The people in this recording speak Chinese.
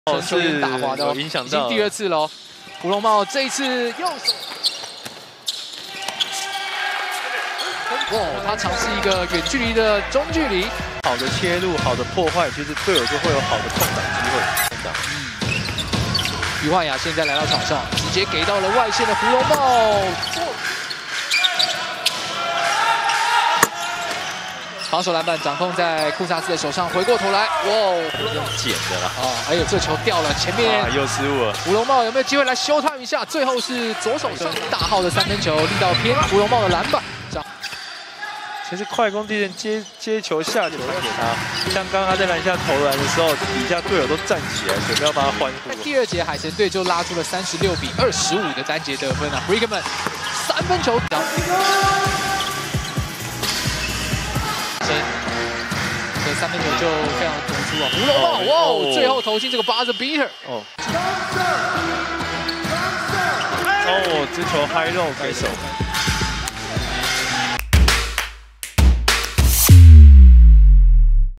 球员打滑的哦， 影响到， 已经第2次喽。胡篓茂这一次右手，哇，他尝试一个远距离的中距离， 好的切入，好的破坏，其实队友就会有好的空档机会。 于焕雅现在来到场上，直接给到了外线的胡篓茂。防守篮板掌控在库萨斯的手上，回过头来，哇， 用捡的啦。 哦，哎呦，这球掉了，前面又失误了。 胡篓茂有没有机会来修他一下？最后是左手上大号的3分球，力道偏胡篓茂的篮板。 其实快攻地震接球下球给他，像刚刚他在篮下投篮的时候，底下队友都站起来，准备要帮他欢呼。 在第2节，海神队就拉出了36比25的单节得分啊 ！Brickman 3分球，这3分球就非常突出啊！胡篓茂，哇，最后投进这个buzzer beater。 哦，这球嗨肉给手。